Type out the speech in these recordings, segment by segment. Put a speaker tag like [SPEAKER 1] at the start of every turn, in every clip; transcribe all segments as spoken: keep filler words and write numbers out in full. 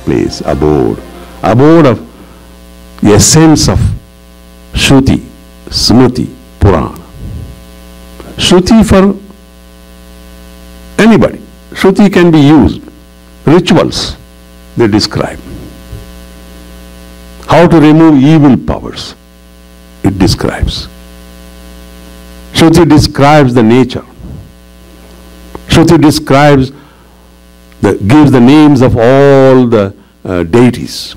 [SPEAKER 1] place, abode. Abode of the essence of Shruti, Smriti, Purana. Shruti for anybody. Shruti can be used. Rituals, they describe. How to remove evil powers, it describes. Shruti describes the nature. Shruti describes, the, gives the names of all the uh, deities.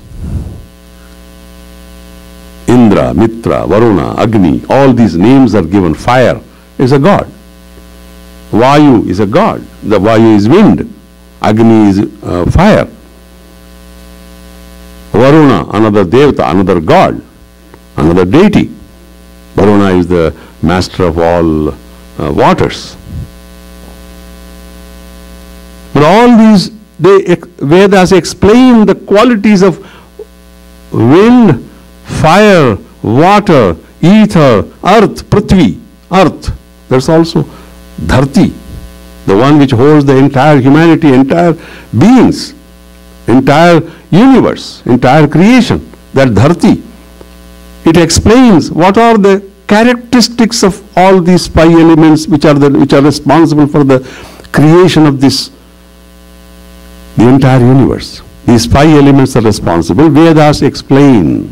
[SPEAKER 1] Indra, Mitra, Varuna, Agni, all these names are given. Fire is a god. Vayu is a god. The Vayu is wind. Agni is uh, fire. Varuna, another devata, another god, another deity. Varuna is the master of all uh, waters. But all these, they, Vedas explain the qualities of wind, fire, water, ether, earth, Prithvi, earth. That's also Dharti, the one which holds the entire humanity, entire beings, entire universe, entire creation, that Dharti. It explains what are the characteristics of all these five elements which are the which are responsible for the creation of this, the entire universe. These five elements are responsible. Vedas explain.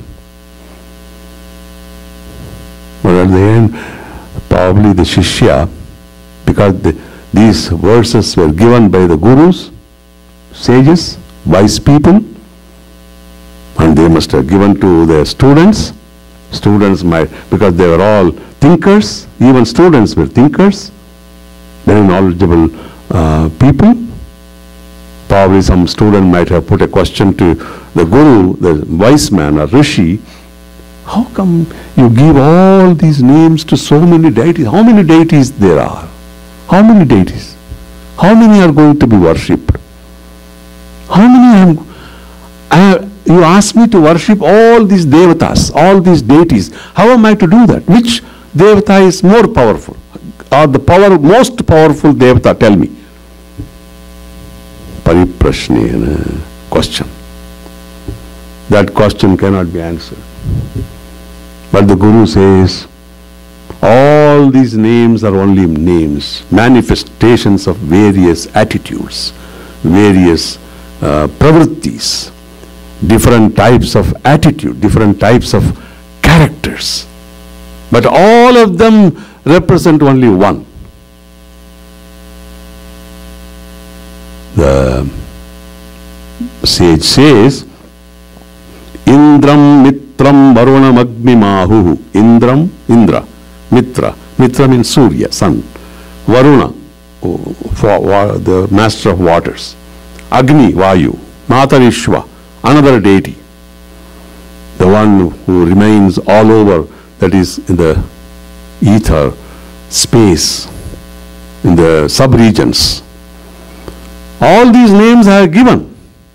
[SPEAKER 1] But at the end, probably the Shishya, because the, these verses were given by the gurus, sages, wise people, and they must have given to their students. Students might, because they were all thinkers, even students were thinkers, very knowledgeable uh, people. Probably some student might have put a question to the guru, the wise man or rishi, how come you give all these names to so many deities? How many deities there are? How many deities? How many are going to be worshipped? How many am I, you ask me to worship all these devatas, all these deities. How am I to do that? Which devata is more powerful? Or the power, most powerful devata, tell me. Pariprashne, question. That question cannot be answered. But the Guru says, all these names are only names, manifestations of various attitudes, various uh, pravrittis, different types of attitude, different types of characters. But all of them represent only one. The sage says, Indram Mitram Varunam Agni Mahu. Indram, Indra, Mitra. Mitra means Surya, sun. Varuna, oh, for, wa, the master of waters. Agni, Vayu. Matarishva, another deity. The one who remains all over, that is in the ether, space, in the sub-regions. All these names are given.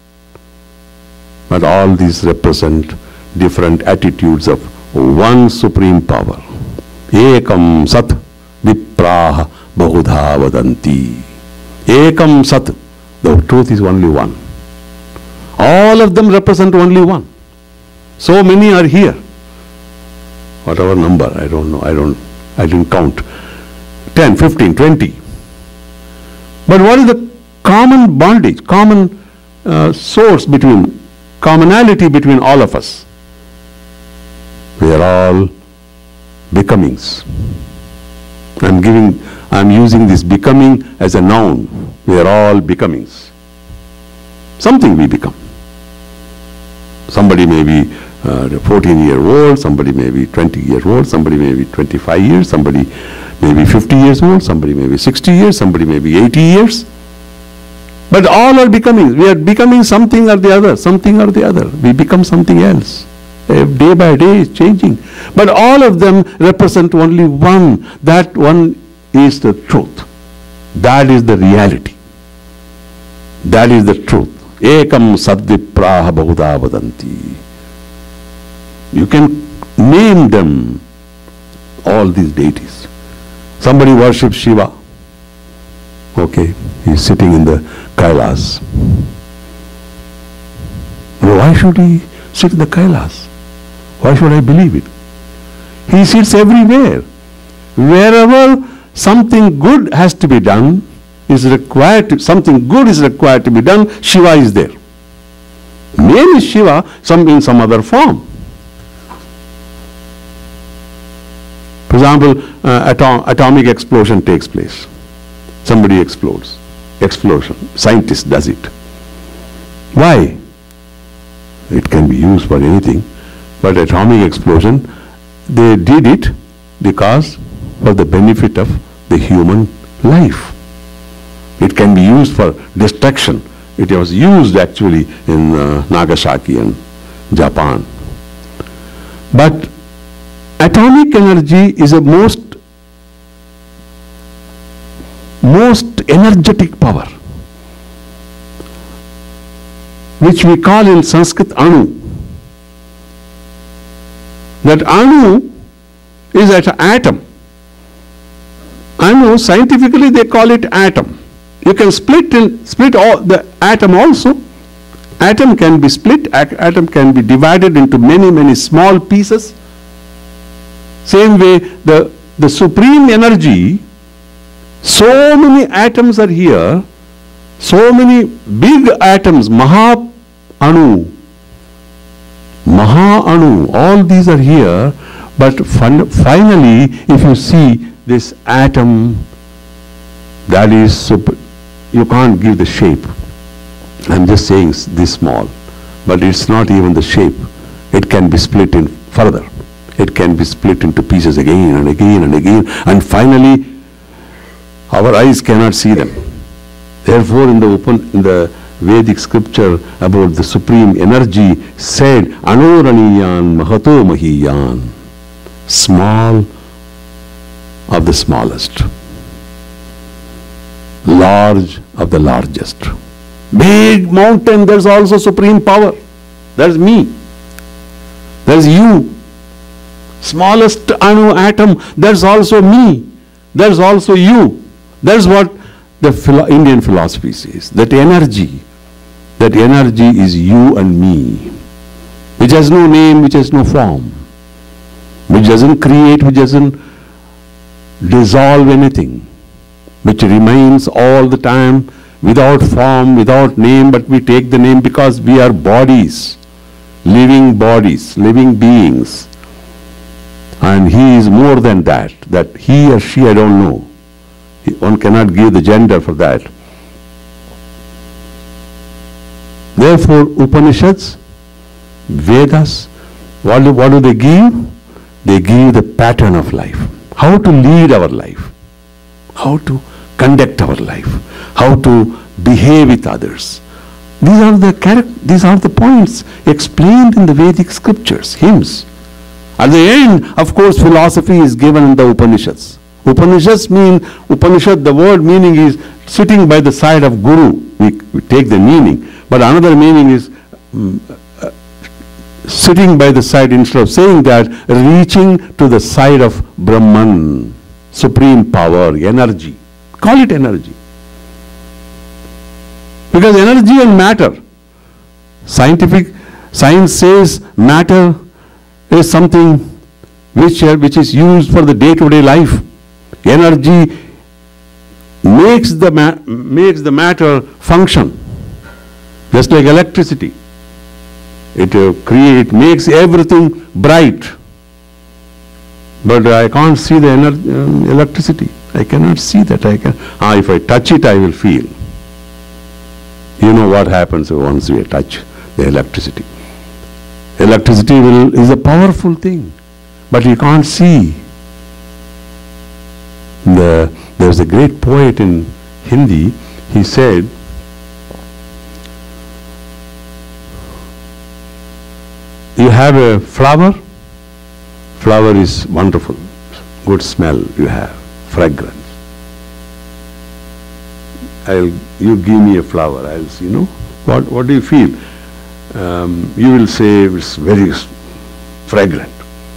[SPEAKER 1] But all these represent different attitudes of one supreme power. Ekam Sat Vipraha Bahudha Vadanti. Ekam Sat. The truth is only one. All of them represent only one. So many are here. Whatever number, I don't know, I don't, I didn't count. ten, fifteen, twenty. But what is the common bondage, common uh, source between, commonality between all of us? We are all becomings. I'm giving, I'm using this becoming as a noun. We are all becomings. Something we become. Somebody may be uh, fourteen year old, somebody may be twenty year old, somebody may be twenty-five years, somebody may be fifty years old, somebody may be sixty years, somebody may be eighty years. But all are becoming. We are becoming something or the other, something or the other. We become something else. Day by day is changing. But all of them represent only one. That one is the truth. That is the reality. That is the truth. Ekam sadvipraha bahudha vadanti. You can name them, all these deities. Somebody worships Shiva. Okay, he's sitting in the Kailas. why should he sit in the Kailas? Why should I believe it? He sits everywhere. Wherever something good has to be done, is required to, something good is required to be done, Shiva is there. Name is Shiva, some in some other form. For example, uh, atom, atomic explosion takes place. Somebody explodes. Explosion. Scientist does it. Why? It can be used for anything. But atomic explosion, they did it because for the benefit of the human life. It can be used for destruction. It was used actually in uh, Nagasaki and Japan. But atomic energy is a most, most energetic power, which we call in Sanskrit Anu. That Anu is an atom. Anu, scientifically they call it atom. You can split in, split all the atom also. Atom can be split, atom can be divided into many, many small pieces. Same way, the, the supreme energy, so many atoms are here, so many big atoms, Maha Anu, Maha Anu, all these are here, but fun, finally, if you see this atom, that is super, you can't give the shape. I'm just saying this small, but it's not even the shape. It can be split in further. It can be split into pieces again and again and again, and finally our eyes cannot see them. Therefore, in the open, in the Vedic scripture about the supreme energy said, Anoraniyan Mahato Mahiyan, small of the smallest, large of the largest. Big mountain, there's also supreme power. There's me. There's you. Smallest anu atom, there's also me. There's also you. That's what the philo Indian philosophy says. That energy, that energy is you and me, which has no name, which has no form, which doesn't create, which doesn't dissolve anything, which remains all the time without form, without name, but we take the name because we are bodies, living bodies, living beings. And he is more than that, that he or she, I don't know. One cannot give the gender for that. Therefore, Upanishads, Vedas, what do, what do they give? They give the pattern of life. How to lead our life. How to conduct our life. How to behave with others. These are the character, these are the points explained in the Vedic scriptures, hymns. At the end, of course, philosophy is given in the Upanishads. Upanishads mean, Upanishad, the word meaning is sitting by the side of Guru. We, we take the meaning. But another meaning is um, uh, sitting by the side, instead of saying that, reaching to the side of Brahman, supreme power, energy. Call it energy. Because energy and matter, scientific, science says matter is something which, uh, which is used for the day-to-day life. Energy makes the, ma makes the matter function, just like electricity. It uh, create, makes everything bright. But I can't see the energy, uh, electricity. I cannot see that. I can. Ah, if I touch it, I will feel. You know what happens once we touch the electricity. Electricity will, is a powerful thing, but you can't see. The, there's a great poet in Hindi, he said, you have a flower, flower is wonderful, good smell you have, fragrance. I'll, you give me a flower, I'll see, you know, what, what do you feel? Um, you will say it's very fragrant.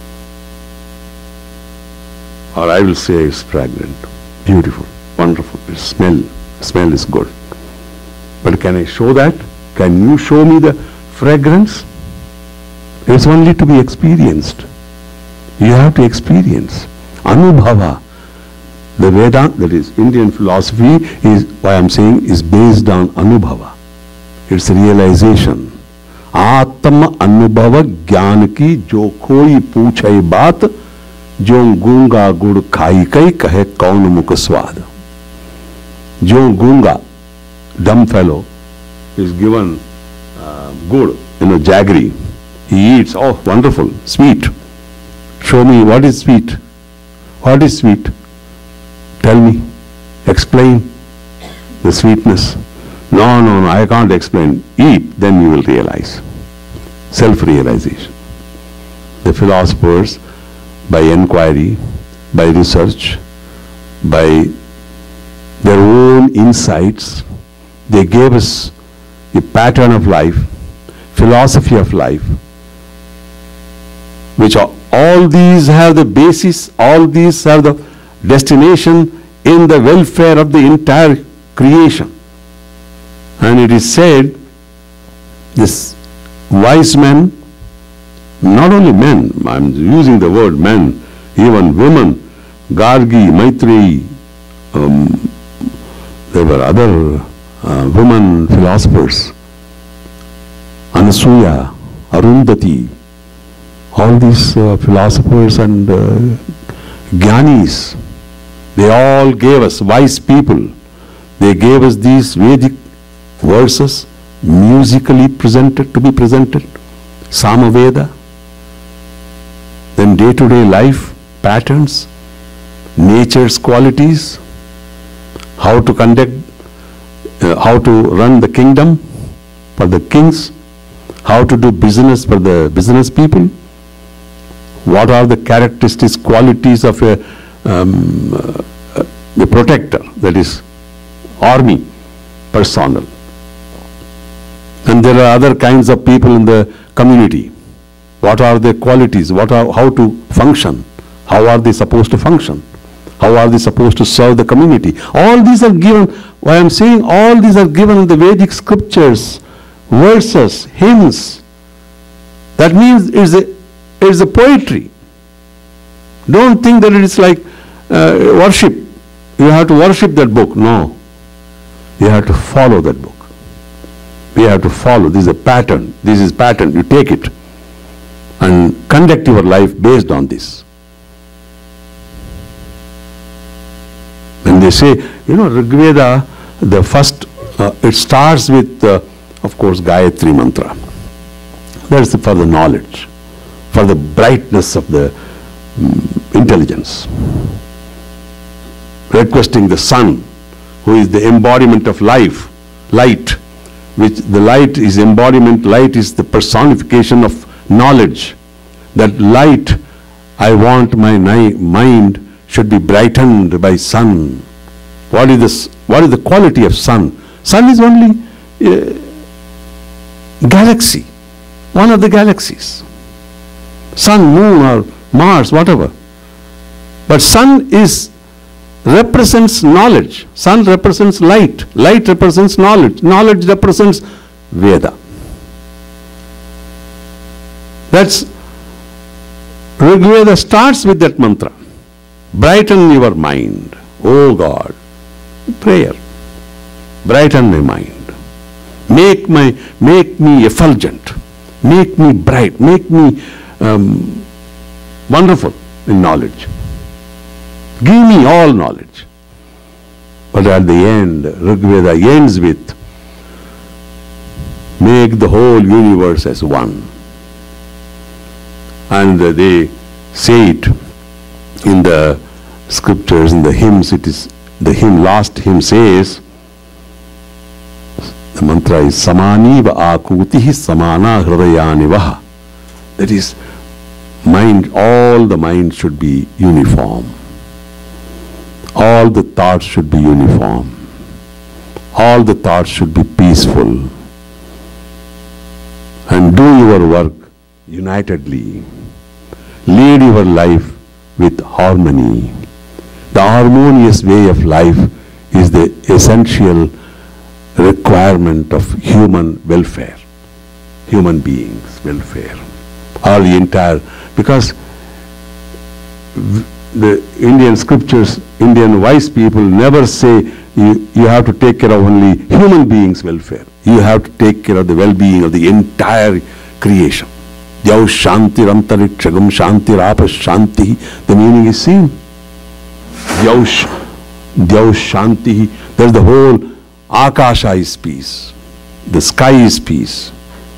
[SPEAKER 1] Or I will say it's fragrant, beautiful, wonderful, its smell, smell is good. But can I show that? Can you show me the fragrance. It's only to be experienced. You have to experience. Anubhava. The Vedanta, that is Indian philosophy, is why I'm saying is based on Anubhava. It's realization. Atma Anubhava Gyan ki jo koi puchai baat, jo gunga gud khai kai kahe kaun mukh swad. Jo gunga, dumb fellow, is given uh, good, you know, jaggery. He eats, oh, wonderful, sweet. Show me what is sweet. What is sweet? Tell me. Explain the sweetness. No, no, no, I can't explain. Eat, then you will realize. Self-realization. The philosophers, by inquiry, by research, by their own insights, they gave us a pattern of life, philosophy of life, which are, all these have the basis, all these have the destination in the welfare of the entire creation. And it is said, this wise men, not only men, I'm using the word men, even women, Gargi, Maitreyi, um, there were other uh, women philosophers, Anasuya, Arundhati, all these uh, philosophers and uh, Gyanis, they all gave us, wise people, they gave us these Vedic verses musically presented, to be presented, Samaveda, then day-to-day life patterns, nature's qualities, how to conduct, uh, how to run the kingdom for the kings, how to do business for the business people, what are the characteristics, qualities of a, um, uh, a protector, that is army personnel. And there are other kinds of people in the community. What are their qualities? What are, how to function? How are they supposed to function? How are they supposed to serve the community? All these are given, why I'm saying all these are given in the Vedic scriptures, verses, hymns. That means it's a, it's a poetry. Don't think that it is like uh, worship. You have to worship that book. No. You have to follow that book. We have to follow. This is a pattern. This is pattern. You take it and conduct your life based on this. When they say, you know, Rigveda, the first, uh, it starts with, uh, of course, Gayatri Mantra. That is for the knowledge, for the brightness of the um, intelligence. Requesting the sun, who is the embodiment of life, light, which the light is embodiment, light is the personification of knowledge. That light, I want my mind should be brightened by sun. What is this? What is the quality of sun? Sun is only a galaxy, one of the galaxies. Sun, moon or Mars, whatever. But sun is represents knowledge. Sun represents light. Light represents knowledge. Knowledge represents Veda. That's Rigveda starts with that mantra. Brighten your mind. Oh God. Prayer. Brighten my mind. Make my make me effulgent. Make me bright. Make me um, wonderful in knowledge. Give me all knowledge. But at the end, Rigveda ends with, make the whole universe as one. And they say it in the scriptures, in the hymns, it is, the hymn, last hymn says, the mantra is, Samaniva akutihi samana hridayanivaha. That is, mind, all the mind should be uniform. All the thoughts should be uniform. All the thoughts should be peaceful. And do your work unitedly. Lead your life with harmony. The harmonious way of life is the essential requirement of human welfare. human beings' welfare. All the entire, because the Indian scriptures, Indian wise people never say you, you have to take care of only human beings' welfare. You have to take care of the well-being of the entire creation. Yau shanti ramtarikshagam shanti rapa shanti. The meaning is same. Yau shanti. There's the whole akasha is peace. The sky is peace.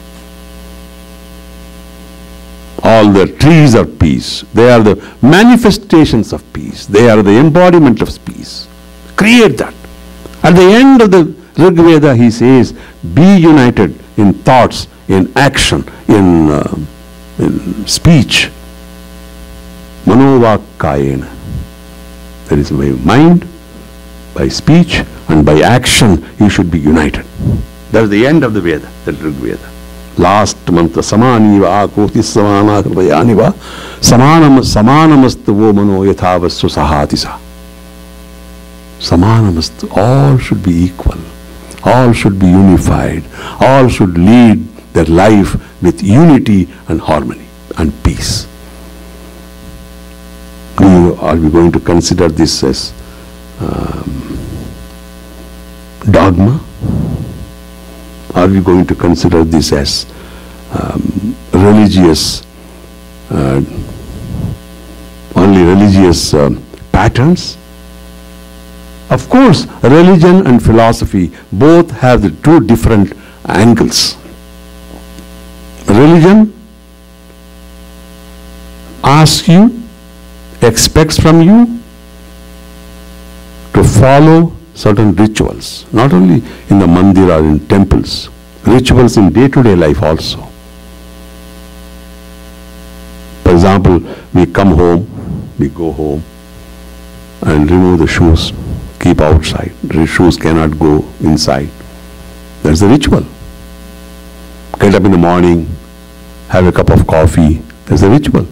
[SPEAKER 1] All the trees are peace. They are the manifestations of peace. They are the embodiment of peace. Create that. At the end of the Rig Veda, he says, be united in thoughts, in action, in, uh, in speech. Manovakayena. That is by mind, by speech, and by action, you should be united. That's the end of the Veda, the Rig Veda. Last mantra, samaniva akoti samana kripayaniva samanam samanamastu mano yathavassu sahatisa. Samanamastu, all should be equal, all should be unified, all should lead their life with unity and harmony and peace. We, are we going to consider this as um, dogma? Are we going to consider this as um, religious, uh, only religious uh, patterns? Of course, religion and philosophy both have the two different angles. Religion asks you, expects from you to follow certain rituals, not only in the mandir or in temples, rituals in day-to-day life also. For example, we come home, we go home and remove the shoes, keep outside. The shoes cannot go inside. That's the ritual. Get up in the morning, have a cup of coffee. That's the ritual.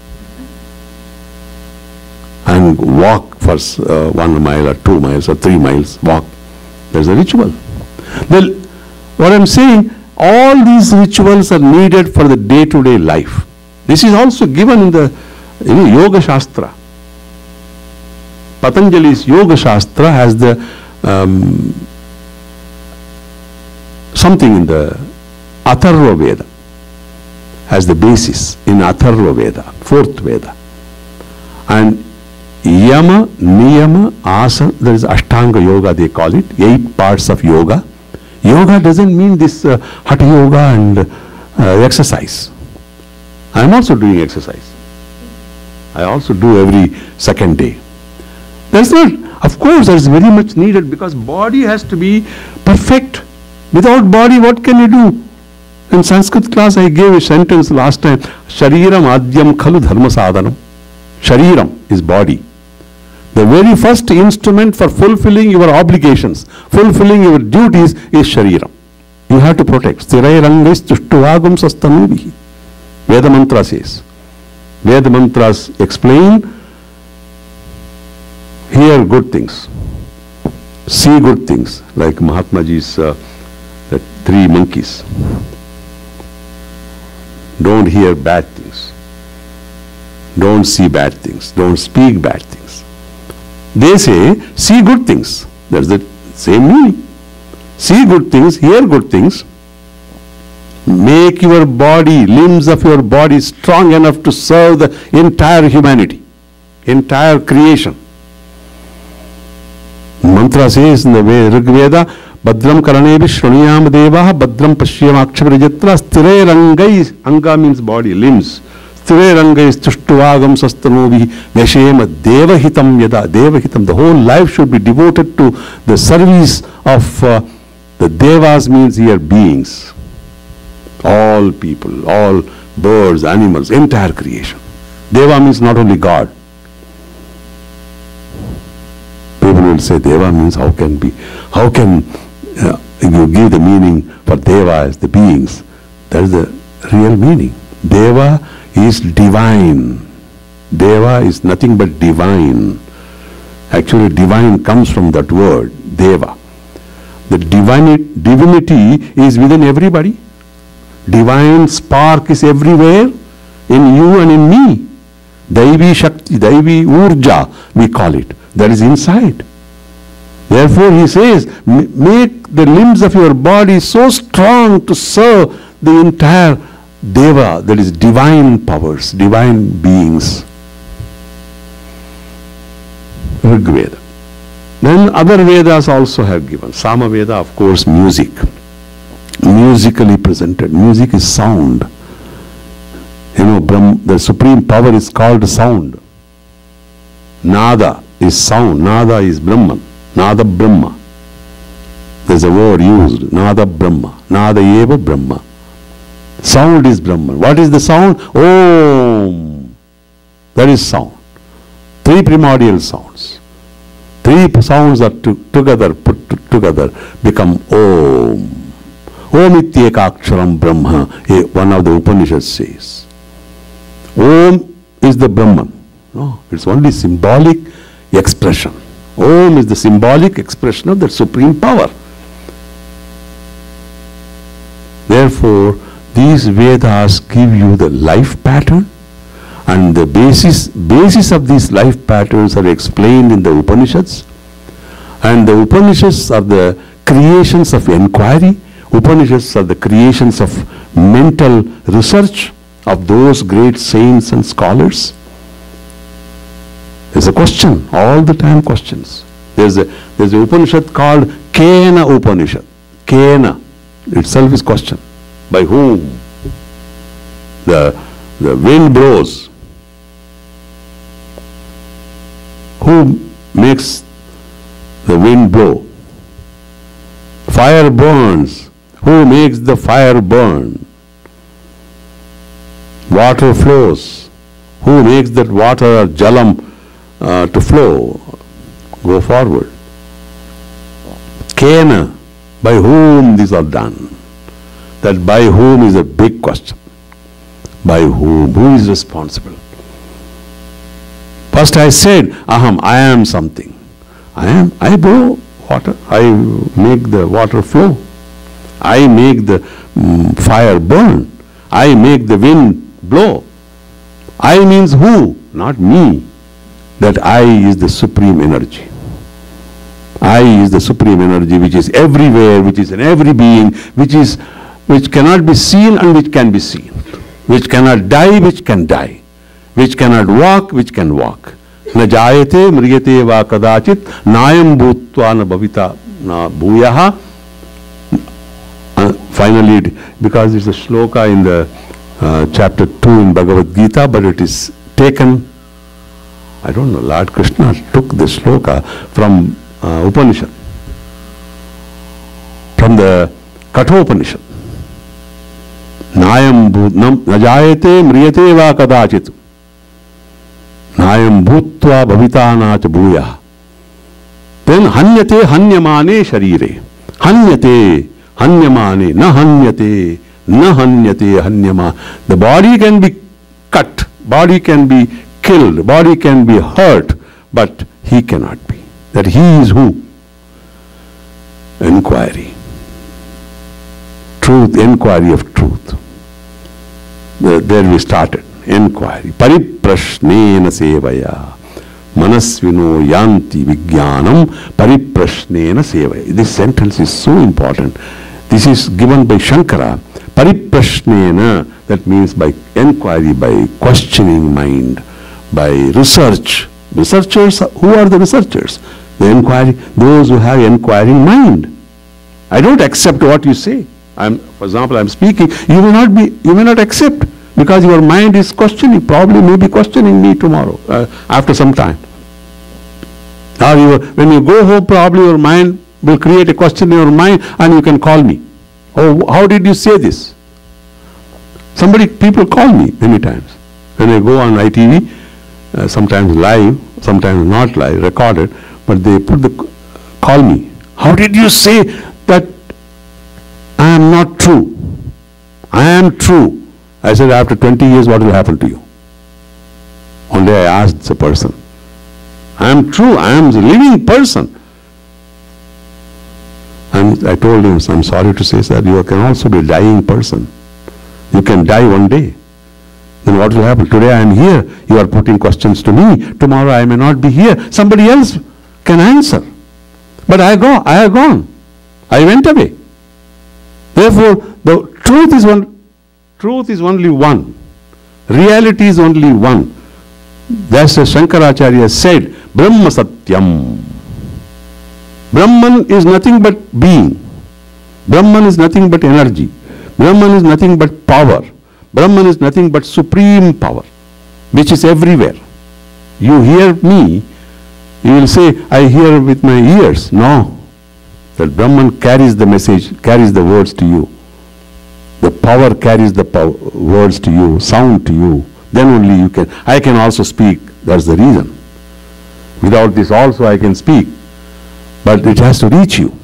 [SPEAKER 1] And walk for uh, one mile or two miles or three miles, walk. There's a ritual. Well, what I'm saying, all these rituals are needed for the day-to-day life. This is also given in the you know, Yoga Shastra. Patanjali's Yoga Shastra has the um, something in the Atharva Veda, has the basis in Atharva Veda, fourth Veda. And Yama, Niyama, Asana, there is Ashtanga Yoga, they call it, eight parts of yoga. Yoga doesn't mean this uh, Hatha Yoga and uh, exercise. I am also doing exercise. I also do every second day. That's not, of course, that is very much needed because body has to be perfect. Without body, what can you do? In Sanskrit class, I gave a sentence last time, Shariram Adyam Khalu Dharma Sadhanam. Shariram is body. The very first instrument for fulfilling your obligations, fulfilling your duties is Shariram. You have to protect. Stirai Rangais Tushtuvagam Sastanubihi. Veda Mantra says. Veda Mantras explain, hear good things, see good things, like Mahatma Ji's uh, the three monkeys. Don't hear bad things. Don't see bad things. Don't speak bad things. They say, see good things. That's the same meaning. See good things, hear good things. Make your body, limbs of your body strong enough to serve the entire humanity, entire creation. Mantra says in the way Rig Veda, Badram Karanebi Shruniyam Devaha Badram Pashyam Akshavarajatra Sthire Rangai. Anga means body, limbs. Sthire Rangai Tushtuvagam Sastanovi Veshema Devahitam Yada. Devahitam. The whole life should be devoted to the service of uh, the Devas, means here beings. All people, all birds, animals, entire creation. Deva means not only God. People will say Deva means how can be, how can uh, you give the meaning for Deva as the beings? That is the real meaning. Deva is divine. Deva is nothing but divine. Actually, divine comes from that word, Deva. The divine, divinity is within everybody. divine spark is everywhere in you and in me. Daivi Shakti, Daivi Urja, we call it. That is inside. Therefore, he says, make the limbs of your body so strong to serve the entire Deva, that is divine powers, divine beings. Rig Veda. Then other Vedas also have given. Sama Veda, of course, music. Musically presented. Music is sound. You know, Brahm, the supreme power is called sound. Nada is sound. Nada is Brahman. Nada Brahma. There's a word used. Nada Brahma. Nada eva Brahma. Sound is Brahman. What is the sound? Om. That is sound. Three primordial sounds. Three sounds are to, together, put to, together, become Om. Om ityekaksharam Brahma, one of the Upanishads says. Om is the Brahman. No, it's only symbolic expression. Om is the symbolic expression of the supreme power. Therefore, these Vedas give you the life pattern, and the basis, basis of these life patterns are explained in the Upanishads. And the Upanishads are the creations of inquiry. Upanishads are the creations of mental research of those great saints and scholars. There's a question, all the time questions. There's a, there's a Upanishad called Kena Upanishad. Kena itself is question. By whom? The, the wind blows. Who makes the wind blow? Fire burns. Who makes the fire burn? Water flows. Who makes that water or jalam uh, to flow? Go forward. Kena, by whom these are done? That by whom is a big question. By whom? Who is responsible? First I said, Aham, I am something. I am, I blow water. I make the water flow. I make the um, fire burn. I make the wind blow. I means who? Not me. That I is the supreme energy. I is the supreme energy which is everywhere, which is in every being, which is which cannot be seen and which can be seen, which cannot die, which can die, which cannot walk, which can walk. Na jayate mriyate va kadachit nayam bhutva na bhavita na bhuyaha. Uh, finally, because it's a shloka in the uh, chapter two in Bhagavad Gita, but it is taken, I don't know, Lord Krishna took the shloka from uh, Upanishad, from the Kathopanishad. Nayam najayate mriyate va kadachit nayam bhutva bhavitana cha bhuya. Then hanyate hanyamane sharire. Hanyate hanyamane na hanyate na hanyate hanyama. The body can be cut, body can be killed, body can be hurt, but he cannot be. That he is who? Inquiry. Truth, inquiry of truth. There we started. Inquiry. Pariprashnena sevaya. Manasvino yanti vijnanam pariprashnena sevaya. This sentence is so important. This is given by Shankara. Pariprashnena, that means by inquiry, by questioning mind, by research. Researchers, who are the researchers? The inquiry, those who have inquiring mind. I don't accept what you say. I'm, for example, I'm speaking, you may not be, you may not accept, because your mind is questioning, probably may be questioning me tomorrow, uh, after some time. Or you, when you go home, probably your mind will create a question in your mind and you can call me. Oh, how did you say this? Somebody, people call me many times. When I go on I T V, uh, sometimes live, sometimes not live, recorded, but they put the, call me. How did you say that I am not true? I am true. I said, after twenty years, what will happen to you? One day I asked the person, I am true, I am the living person. And I told him, I'm sorry to say, sir, you can also be a dying person. You can die one day. Then what will happen? Today I am here. You are putting questions to me. Tomorrow I may not be here. Somebody else can answer. But I go. I have gone. I went away. Therefore, the truth is one. Truth is only one. Reality is only one. That's what Shankaracharya said. Brahma Satyam. Brahman is nothing but being. Brahman is nothing but energy. Brahman is nothing but power. Brahman is nothing but supreme power, which is everywhere. You hear me, you will say, I hear with my ears. No. That Brahman carries the message, carries the words to you. The power carries the power, words to you, sound to you. Then only you can. I can also speak. That's the reason. Without this also I can speak. But it has to reach you.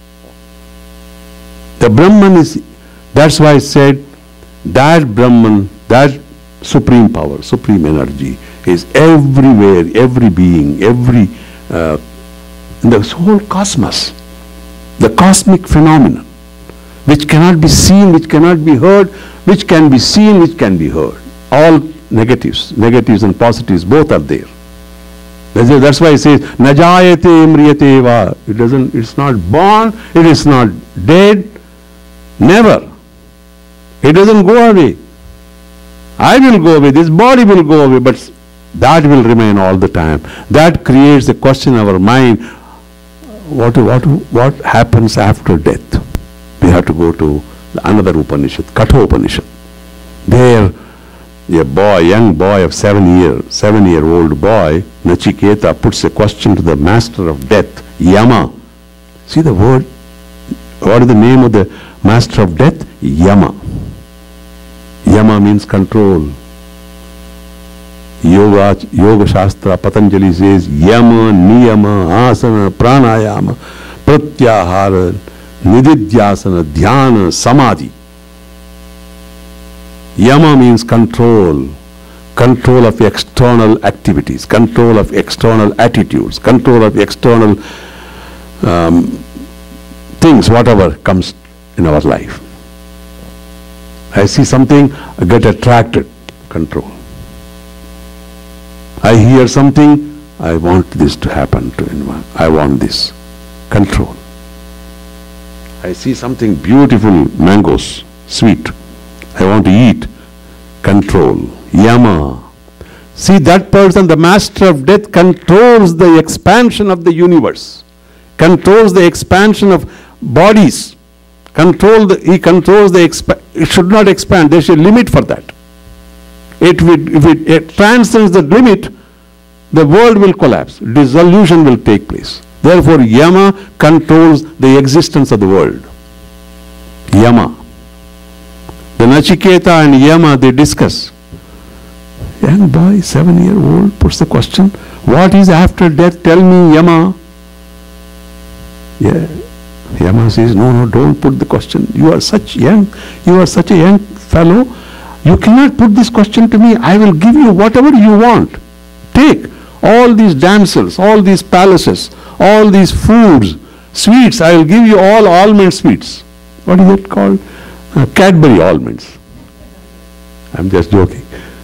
[SPEAKER 1] The Brahman is, that's why I said, that Brahman, that supreme power, supreme energy is everywhere, every being, every, uh, in the whole cosmos. The cosmic phenomenon, which cannot be seen, which cannot be heard, which can be seen, which can be heard. All negatives, negatives and positives, both are there. That's why it says, Najayate imriyate va. It doesn't, it's not born, it is not dead, never. It doesn't go away. I will go away, this body will go away, but that will remain all the time. That creates a question in our mind, what, what, what happens after death? We have to go to another Upanishad, Katha Upanishad. There, a boy, young boy of seven year, seven year old boy, Nachiketa, puts a question to the master of death, Yama. See the word? What is the name of the master of death? Yama. Yama means control. Yoga, Yoga Shastra, Patanjali says, Yama, Niyama, Asana, Pranayama, Pratyahara, Nididhyasana, Dhyana, Samadhi. Yama means control. Control of external activities, control of external attitudes, control of external um, things, whatever comes in our life. I see something, I get attracted, control. I hear something, I want this to happen to anyone. I want this, control. I see something beautiful, mangoes, sweet. I want to eat, control, Yama. See, that person, the master of death, controls the expansion of the universe, controls the expansion of bodies, control the, he controls the, expa it should not expand, there is a limit for that. It will, if it, it transcends the limit, the world will collapse, dissolution will take place. Therefore, Yama controls the existence of the world. Yama. The Nachiketa and Yama, they discuss. Young boy, seven year old, puts the question, what is after death? Tell me, Yama. Yeah. Yama says, no, no, don't put the question. You are such young, you are such a young fellow. You cannot put this question to me. I will give you whatever you want. Take all these damsels, all these palaces, all these foods, sweets. I will give you all almond sweets. What is it called? Uh, Cadbury almonds. I'm just joking.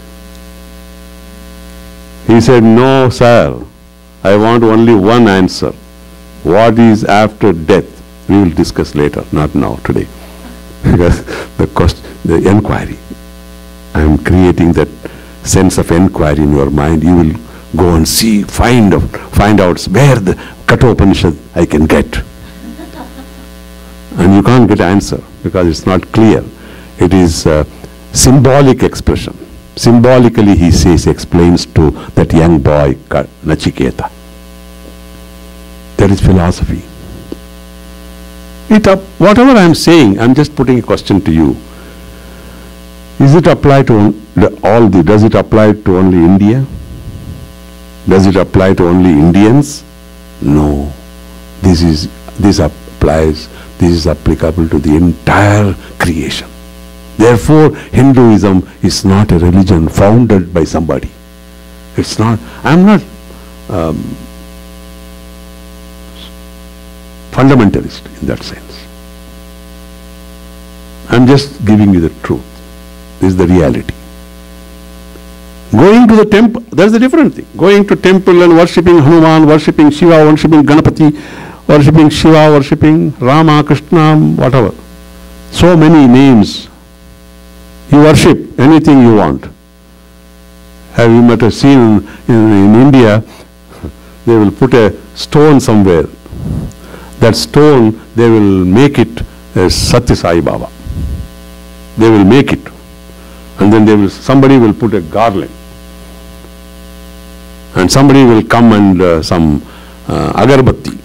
[SPEAKER 1] He said, no, sir. I want only one answer. What is after death? We will discuss later, not now, today. Because the cost, the inquiry. I am creating that sense of inquiry in your mind. You will go and see, find out, find out where the Katha Upanishad I can get. And you can't get answer because it's not clear. It is a symbolic expression. Symbolically, he says, explains to that young boy, Nachiketa. That is philosophy. It up, whatever I am saying, I am just putting a question to you. Is it applied to all the, does it apply to only India? Does it apply to only Indians? No. This is, this applies, this is applicable to the entire creation. Therefore, Hinduism is not a religion founded by somebody. It's not, I'm not um, fundamentalist in that sense. I'm just giving you the truth. This is the reality. Going to the temple, that's a different thing. Going to temple and worshipping Hanuman, worshipping Shiva, worshipping Ganapati, worshipping Shiva, worshipping Rama, Krishna, whatever. So many names. You worship anything you want. Have you might have seen in, in, in India, they will put a stone somewhere. That stone, they will make it as Satya Sai Baba. They will make it. And then they will, somebody will put a garland. And somebody will come and uh, some uh, agarbatti.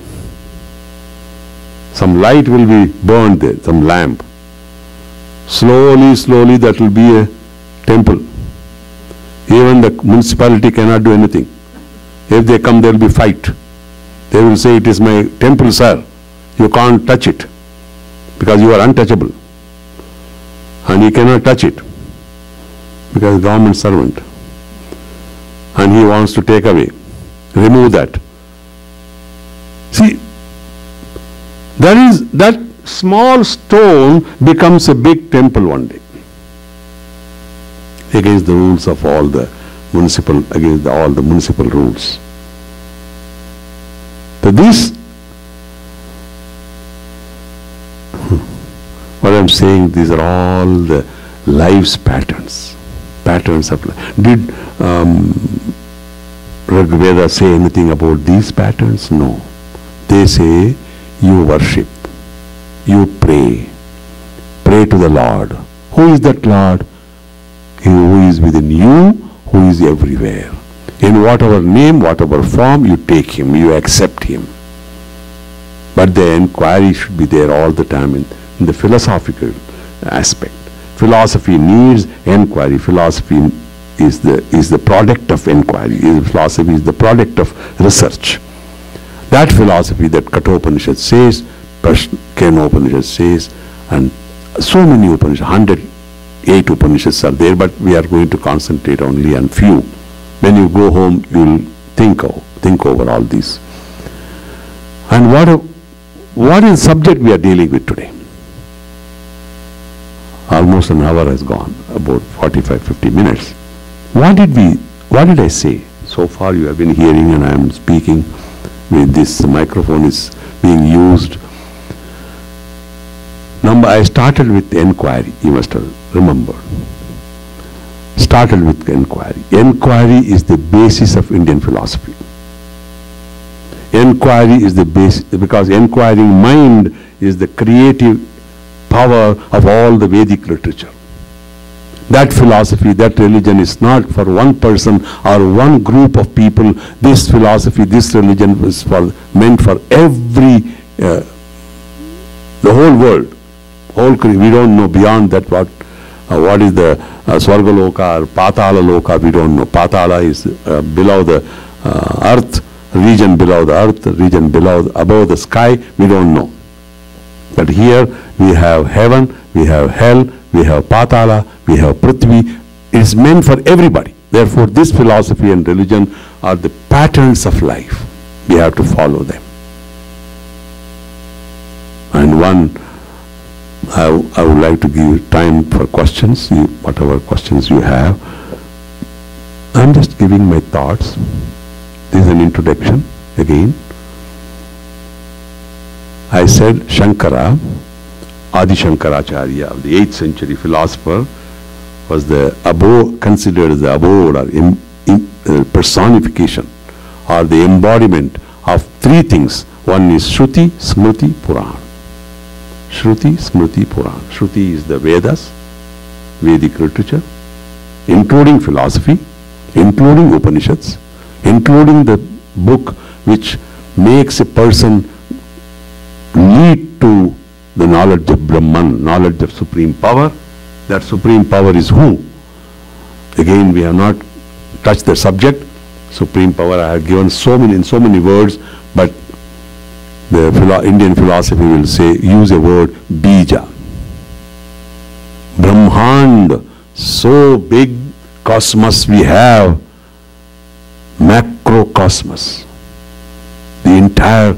[SPEAKER 1] Some light will be burned there, some lamp. Slowly, slowly that will be a temple. Even the municipality cannot do anything. If they come, there will be fight. They will say, it is my temple, sir. You can't touch it because you are untouchable. And he cannot touch it because government servant. And he wants to take away, remove that. See, that is, that small stone becomes a big temple one day. Against the rules of all the municipal, against the, all the municipal rules. So this, what I am saying, these are all the life's patterns. Patterns of life. Did um, Rigveda say anything about these patterns? No. They say, you worship, you pray, pray to the Lord. Who is that Lord? He who is within you, who is everywhere. In whatever name, whatever form, you take him, you accept him. But the inquiry should be there all the time in, in the philosophical aspect. Philosophy needs inquiry. Philosophy is the, is the product of inquiry. Philosophy is the product of research. That philosophy that Kathopanishad says, Kena Upanishad says, and so many Upanishads, one hundred eight Upanishads are there, but we are going to concentrate only on few. When you go home, you will think, of, think over all these. And what, a, what is the subject we are dealing with today? Almost an hour has gone, about forty-five, fifty minutes. What did we, what did I say? So far you have been hearing and I am speaking with this microphone is being used. Number, I started with inquiry, you must have remembered. Started with inquiry. Inquiry is the basis of Indian philosophy. Inquiry is the basis, because inquiring mind is the creative power of all the Vedic literature. That philosophy, that religion is not for one person or one group of people. This philosophy, this religion is for, meant for every, uh, the whole world. Whole, we don't know beyond that what, uh, what is the uh, Swargaloka or Patala Loka, we don't know. Patala is uh, below the uh, earth, region below the earth, region below, above the sky, we don't know. But here we have heaven, we have hell, we have Patala, we have Prithvi. It is meant for everybody. Therefore, this philosophy and religion are the patterns of life. We have to follow them. And one, I, I would like to give you time for questions, you, whatever questions you have. I'm just giving my thoughts. This is an introduction again. I said Shankara, Adi Shankaracharya, of the eighth century philosopher, was the abode, considered the abode or im, im, uh, personification or the embodiment of three things. One is Shruti, Smriti, Purana. Shruti, Smriti, Purana. Shruti is the Vedas, Vedic literature, including philosophy, including Upanishads, including the book which makes a person lead to the knowledge of Brahman, knowledge of supreme power. That supreme power is who? Again, we have not touched the subject. Supreme power I have given so many in so many words, but the philo Indian philosophy will say, use a word, bija. Brahmand, so big cosmos we have, macrocosmos. The entire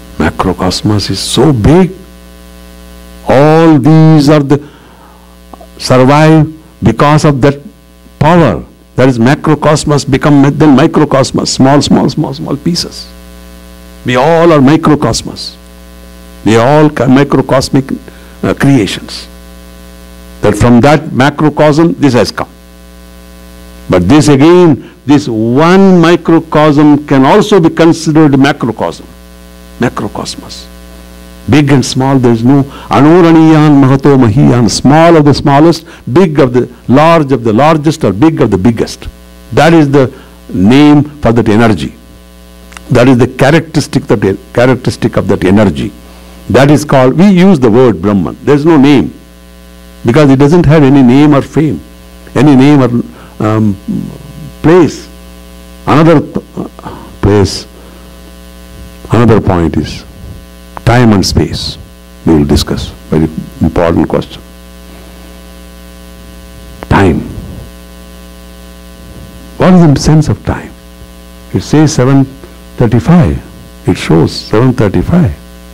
[SPEAKER 1] macrocosmos is so big. All these are the survive because of that power. That is macrocosmos become then microcosmos, small, small, small, small pieces. We all are microcosmos. We are all microcosmic uh, creations. That from that macrocosm, this has come. But this again, this one microcosm can also be considered macrocosm, macrocosmos. Big and small, there is no anuraniyan mahato mahiyan, small of the smallest, big of the large of the largest, or big of the biggest. That is the name for that energy. That is the characteristic of the characteristic of that energy. That is called, we use the word Brahman. There is no name, because it doesn't have any name or fame, any name or um, place. Another place, another point is time and space. We will discuss. Very important question. Time. What is the sense of time? It says seven thirty-five. It shows seven thirty-five.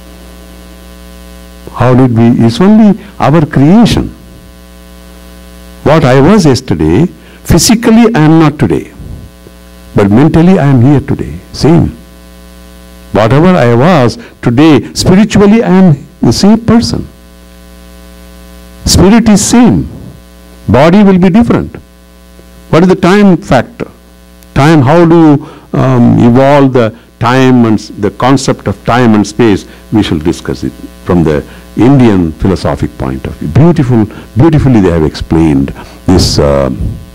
[SPEAKER 1] How did we? It's only our creation. What I was yesterday, physically I am not today. But mentally I am here today. Same. Whatever I was today, spiritually I am the same person. Spirit is same. Body will be different. What is the time factor? Time, how do you um, evolve the time and the concept of time and space? We shall discuss it from the Indian philosophic point of view. Beautiful, beautifully they have explained this uh,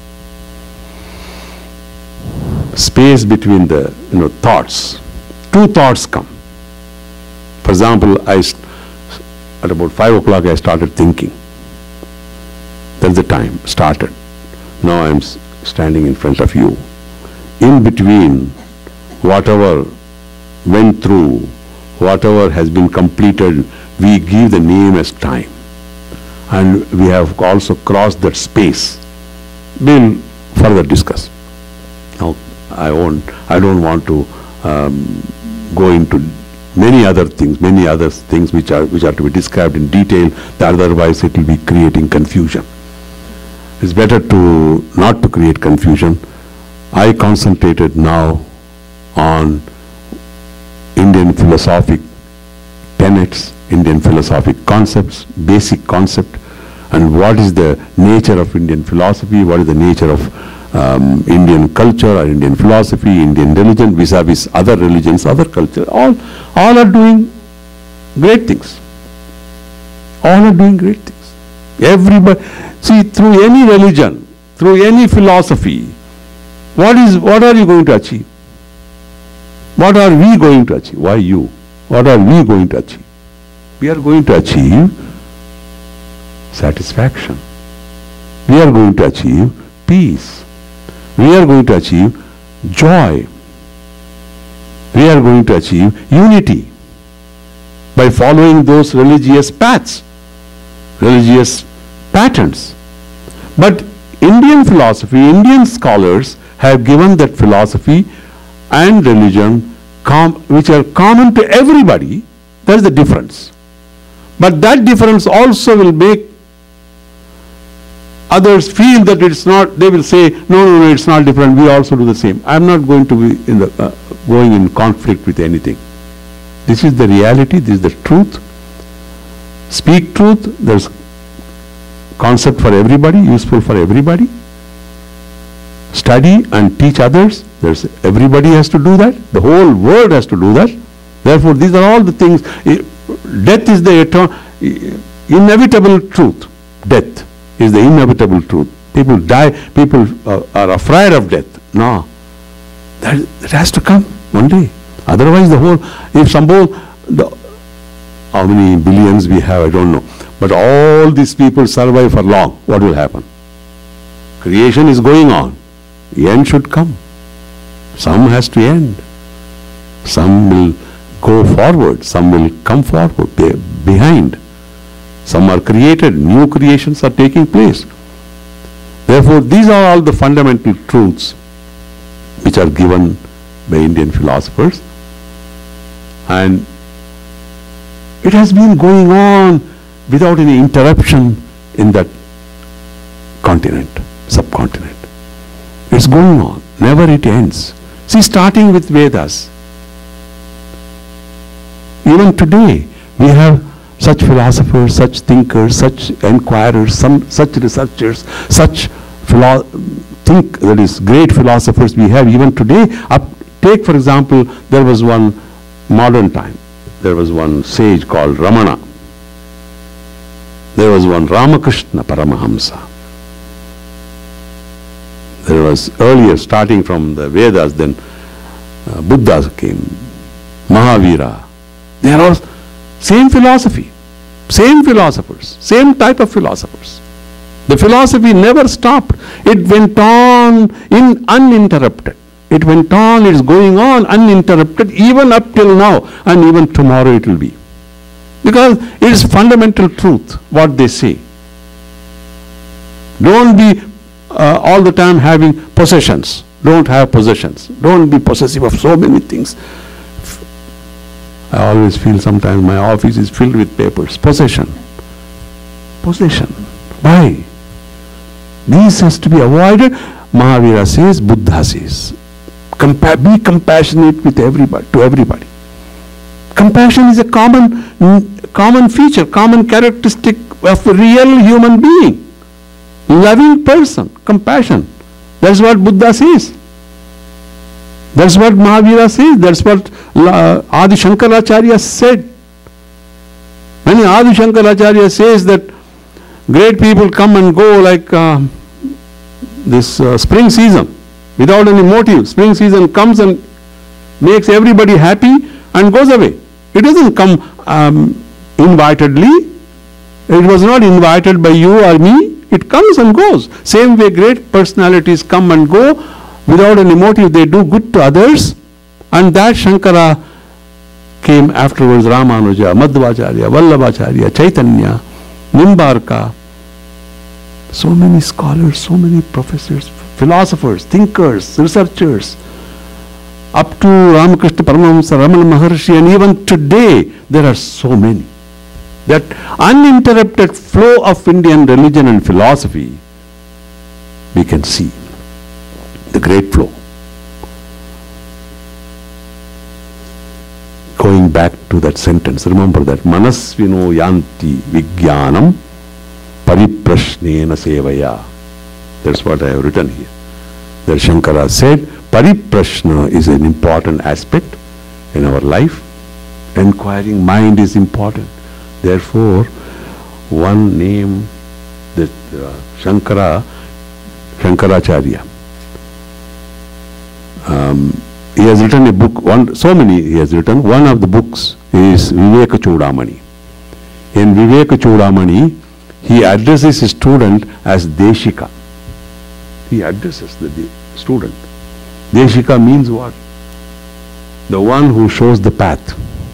[SPEAKER 1] space between the you know thoughts. Two thoughts come. For example, I at about five o'clock I started thinking. That's the time started. Now I am standing in front of you. In between, whatever went through, whatever has been completed, we give the name as time. And we have also crossed that space. We'll further discuss. Now, I won't, I don't want to um, go into many other things, many other things which are which are to be described in detail. Otherwise, it will be creating confusion. It's better to not to create confusion. I concentrated now on Indian philosophic tenets, Indian philosophic concepts, basic concept, and what is the nature of Indian philosophy, what is the nature of um, Indian culture or Indian philosophy, Indian religion vis-a-vis other religions, other culture. All, all are doing great things. All are doing great things. Everybody, see, through any religion, through any philosophy, what is, what are you going to achieve? What are we going to achieve? Why you? What are we going to achieve? We are going to achieve satisfaction. We are going to achieve peace. We are going to achieve joy. We are going to achieve unity by following those religious paths, religious patterns. But Indian philosophy, Indian scholars have given that philosophy and religion com which are common to everybody. That is the difference. But that difference also will make others feel that it's not, they will say, no, no, no, it's not different, we also do the same. I'm not going to be in the, uh, going in conflict with anything. This is the reality, this is the truth. Speak truth, there's concept for everybody, useful for everybody. Study and teach others, there's, everybody has to do that, the whole world has to do that. Therefore, these are all the things. Death is the eternal, inevitable truth. Death is the inevitable truth. People die, people uh, are afraid of death. No. That, that has to come one day. Otherwise the whole, if somehow, the, how many billions we have, I don't know. But all these people survive for long, what will happen? Creation is going on. The end should come. Some has to end. Some will go forward. Some will come forward, behind. Some are created, new creations are taking place. Therefore, these are all the fundamental truths which are given by Indian philosophers. And it has been going on without any interruption in that continent, subcontinent. It's going on. Never it ends. See, starting with Vedas. Even today, we have such philosophers, such thinkers, such inquirers, some such researchers, such philo think that is great philosophers we have even today. Up, take for example, there was one modern time. There was one sage called Ramana. There was one Ramakrishna Paramahamsa. There was earlier, starting from the Vedas, then uh, Buddha came, Mahavira. They are all same philosophy, same philosophers, same type of philosophers. The philosophy never stopped. It went on in uninterrupted. It went on, it's going on uninterrupted even up till now, and even tomorrow it will be. Because it is fundamental truth, what they say. Don't be uh, all the time having possessions. Don't have possessions. Don't be possessive of so many things. I always feel sometimes my office is filled with papers. Possession. Possession. Why? These has to be avoided. Mahavira says, Buddha says. Compa be compassionate with everybody, to everybody. Compassion is a common, common feature, common characteristic of a real human being. Loving person, compassion. That's what Buddha says. That's what Mahavira says. That's what uh, Adi Shankaracharya said. When Adi Shankaracharya says that great people come and go like uh, this uh, spring season, without any motive. Spring season comes and makes everybody happy and goes away. It doesn't come um, invitedly. It was not invited by you or me. It comes and goes. Same way great personalities come and go without any motive. They do good to others. And that Shankara came afterwards. Ramanuja, Madhvacharya, Vallabhacharya, Chaitanya, Nimbarka. So many scholars, so many professors, philosophers, thinkers, researchers. Up to Ramakrishna Paramahamsa, Ramana Maharshi, and even today there are so many. That uninterrupted flow of Indian religion and philosophy, we can see the great flow. Going back to that sentence, remember that Manasvino yanti Vijnanam pariprashnena sevaya. That's what I have written here. That Shankara said, pariprashna is an important aspect in our life. Enquiring mind is important. Therefore, one name that uh, Shankara, Shankaracharya, um, he has written a book, one, so many he has written. One of the books is Viveka Chudamani. In Viveka Chudamani, he addresses his student as Deshika. He addresses the de student. Deshika means what? The one who shows the path.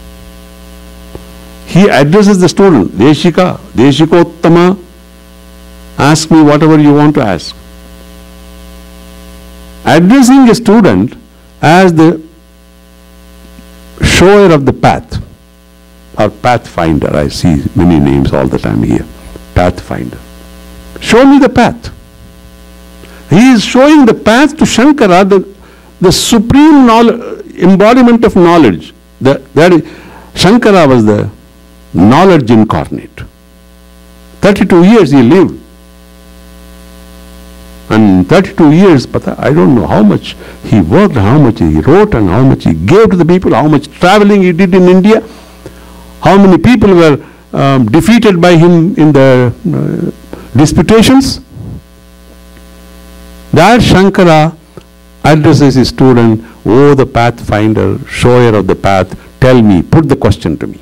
[SPEAKER 1] He addresses the student, Deshika, Deshikottama, ask me whatever you want to ask. Addressing a student as the shower of the path, or pathfinder. I see many names all the time here. Pathfinder. Show me the path. He is showing the path to Shankara, the, the supreme embodiment of knowledge. The, that is, Shankara was the knowledge incarnate. thirty-two years he lived. And thirty-two years, but I don't know how much he worked, how much he wrote, and how much he gave to the people, how much traveling he did in India, how many people were um, defeated by him in the uh, disputations. That Shankara addresses his student, oh the pathfinder, shower of the path, tell me, put the question to me.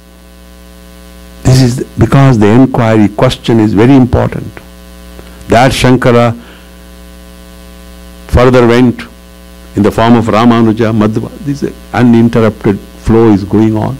[SPEAKER 1] This is because the inquiry question is very important. That Shankara further went in the form of Ramanuja, Madhva. This uninterrupted flow is going on.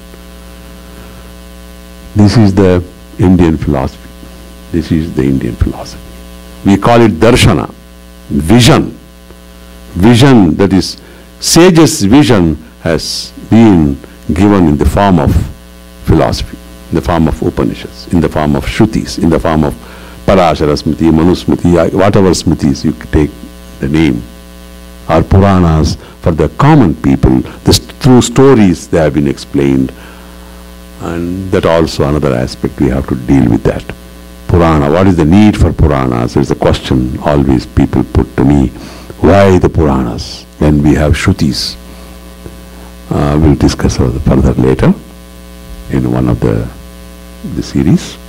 [SPEAKER 1] This is the Indian philosophy. This is the Indian philosophy. We call it darshana, vision. Vision, that is, sage's vision has been given in the form of philosophy, in the form of Upanishads, in the form of Shrutis, in the form of Parashara Smriti, Manusmriti, whatever Smritis you take the name, are Puranas for the common people. This, through stories they have been explained, and that also another aspect we have to deal with that. Purana, what is the need for Puranas? Is the question always people put to me. Why the Puranas when we have Shrutis? Uh, we'll discuss further later in one of the, the series.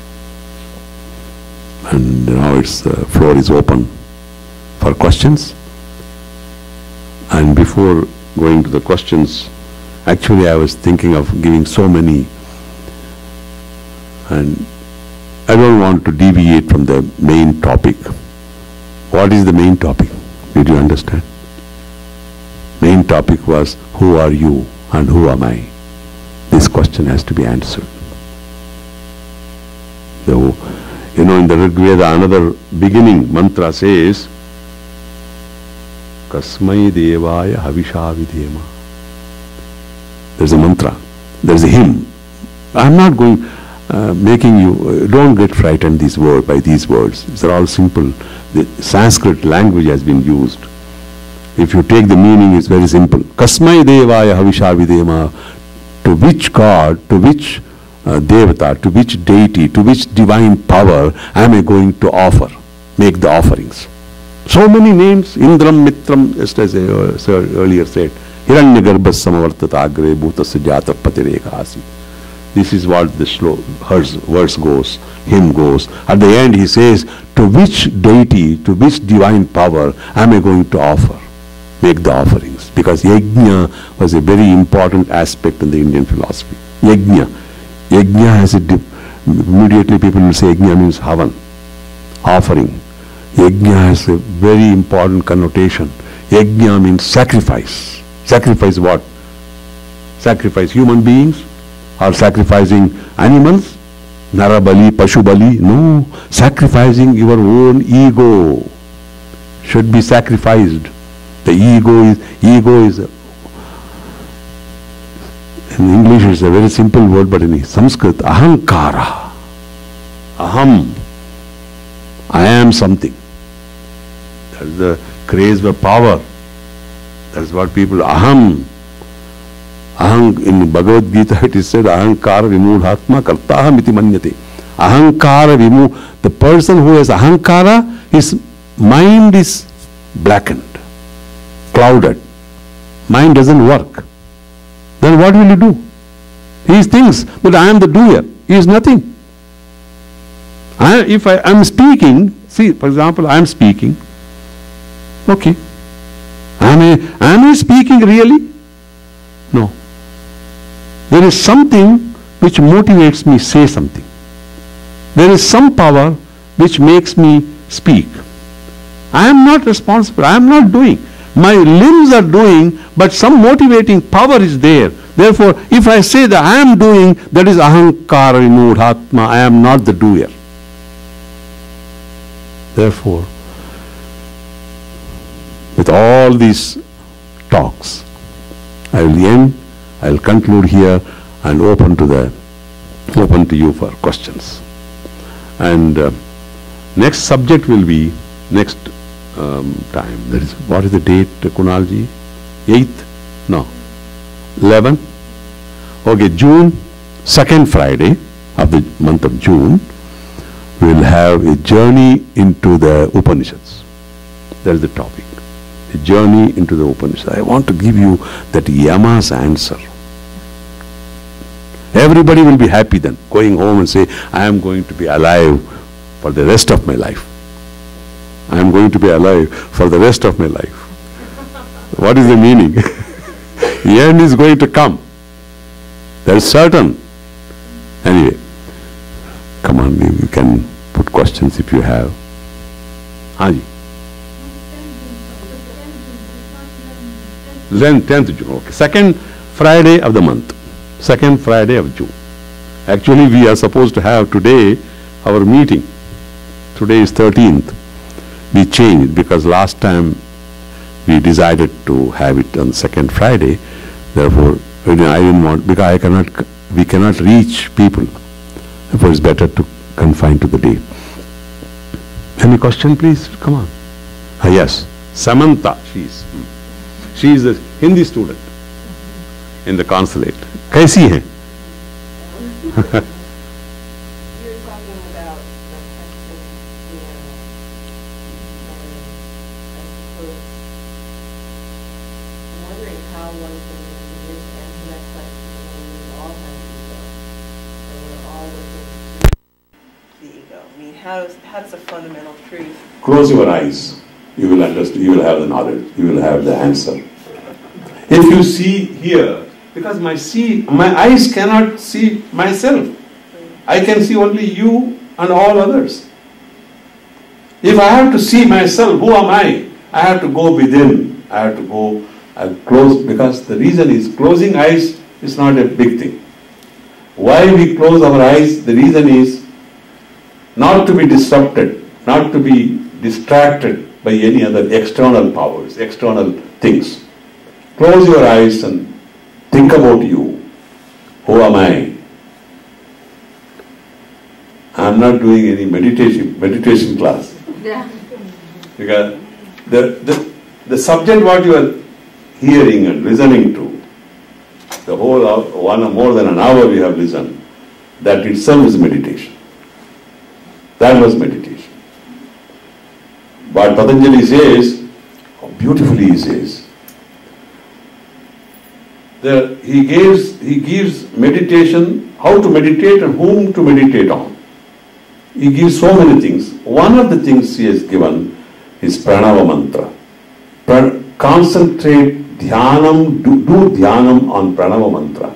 [SPEAKER 1] And now it's the floor is open for questions. And before going to the questions, actually I was thinking of giving so many, and I don't want to deviate from the main topic. What is the main topic? Did you understand? Main topic was, who are you and who am I? This question has to be answered. So, you know, in the Rig Veda, another beginning mantra says, Kasmai Devaya Havisha Vidhema. There's a mantra, there's a hymn. I'm not going, uh, making you, uh, don't get frightened these word, by these words. These are all simple. The Sanskrit language has been used. If you take the meaning, it's very simple. Kasmai Devaya Havisha Vidhema. To which God, to which uh, Devata, to which deity, to which divine power am I going to offer, make the offerings? So many names, Indram, Mitram, just as I uh, earlier said, Hiranyagarbhas Samavartata Agre Bhutasya Jata Patireka Asi. This is what the verse goes, hymn goes. At the end he says, to which deity, to which divine power am I going to offer, make the offerings? Because yajna was a very important aspect in the Indian philosophy. Yajna. Yajna has a, immediately people will say yajna means havan, offering. Yajna has a very important connotation. Yajna means sacrifice. Sacrifice what? Sacrifice human beings or sacrificing animals? Narabali, Pashubali? No. Sacrificing your own ego should be sacrificed. The ego is, ego is, in English it's a very simple word, but in Sanskrit, ahankara. Aham. I am something. That is the craze for power. That is what people, aham. Aham, in Bhagavad Gita it is said, ahankara vimudhatma kartaham iti manyate. Ahankara vimu, the person who has ahankara, his mind is blackened, clouded. Mind doesn't work. Then what will he do? He thinks that I am the doer. He is nothing. I, if I am speaking, see, for example, I am speaking. Okay. Am I, am I speaking really? No. There is something which motivates me to say something. There is some power which makes me speak. I am not responsible. I am not doing. My limbs are doing, but some motivating power is there. Therefore, if I say that I am doing, that is ahankara vimudhatma. I am not the doer. Therefore, with all these talks, I will end, I will conclude here and open to the open to you for questions. And uh, next subject will be next um, time. That is, what is the date, Kunalji? eighth? No. eleventh? Okay, June, second Friday of the month of June, we will have a journey into the Upanishads. That is the topic. A journey into the Upanishads. I want to give you that Yama's answer. Everybody will be happy then, going home and say, I am going to be alive for the rest of my life. I am going to be alive for the rest of my life. What is the meaning? The end is going to come. That is certain. Anyway, come on, you can put questions if you have. Haji. Then tenth June, okay. Second Friday of the month. Second Friday of June. Actually, we are supposed to have today our meeting. Today is thirteenth. We changed because last time we decided to have it on second Friday. Therefore, I didn't want, because I cannot, we cannot reach people. Therefore, it's better to confine to the day. Any question, please? Come on. Ah, yes. Samantha, she is. She is a Hindi student in the consulate. कैसी हैं?
[SPEAKER 2] You're talking about the Texas, you know, and I suppose I'm wondering how one can begin to answer that question when we all have ego, and we're all looking to the ego. I mean, how does, how does a fundamental truth?
[SPEAKER 1] Close your eyes. You will understand. You will have the knowledge. You will have the answer. If you see here, because my see, my eyes cannot see myself. I can see only you and all others. If I have to see myself, who am I? I have to go within. I have to go uh, close, because the reason is closing eyes is not a big thing. Why we close our eyes? The reason is not to be disrupted, not to be distracted by any other external powers, external things. Close your eyes and think about you. Who am I? I am not doing any meditation meditation class.
[SPEAKER 2] Yeah.
[SPEAKER 1] Because the, the, the subject what you are hearing and listening to, the whole hour, one or more than an hour we have listened, that itself is meditation. That was meditation. But Patanjali says, beautifully he says, there he gives he gives meditation, how to meditate and whom to meditate on. He gives so many things. One of the things he has given is pranava mantra. Pra- concentrate dhyanam, do, do dhyanam on pranava mantra.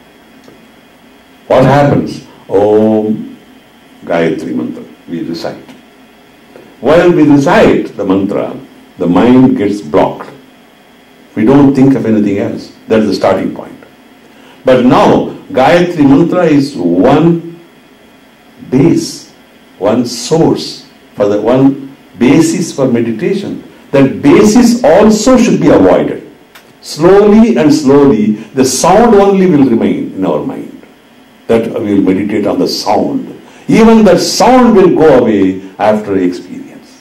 [SPEAKER 1] What happens? Om Gayatri mantra, we recite. While we recite the mantra, the mind gets blocked. We don't think of anything else. That's the starting point. But now, Gayatri mantra is one base, one source, for the one basis for meditation. That basis also should be avoided. Slowly and slowly, the sound only will remain in our mind. That we will meditate on the sound. Even that sound will go away after experience.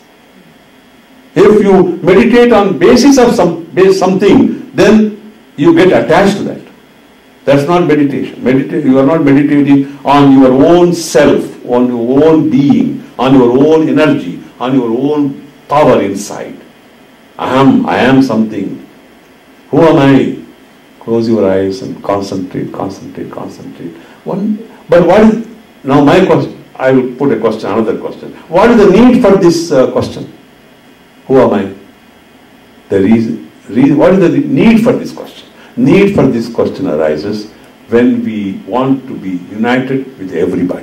[SPEAKER 1] If you meditate on basis of some base something, then you get attached to that. That's not meditation. Meditate, you are not meditating on your own self, on your own being, on your own energy, on your own power inside. I am, I am something. Who am I? Close your eyes and concentrate, concentrate, concentrate. One, but what is, now my question, I will put a question, another question. What is the need for this uh, question? Who am I? The reason, reason, what is the need for this question? Need for this question arises when we want to be united with everybody.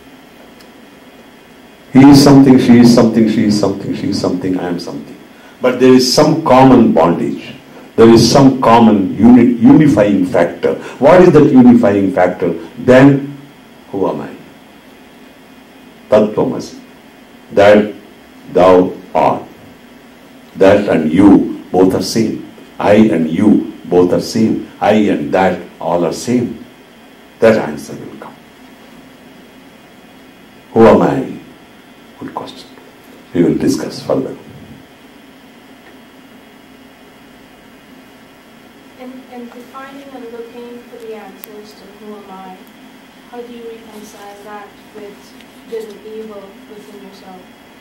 [SPEAKER 1] He is something, she is something, she is something, she is something, I am something. But there is some common bondage. There is some common uni- unifying factor. What is that unifying factor? Then, who am I? Tattvamasi. That thou art. That and you both are same. I and you both are same. I and that all are same. That answer will come. Who am I? Good question. We will discuss further.
[SPEAKER 3] And, and defining and looking for the answers to who am I, how do you reconcile that with good and evil within yourself?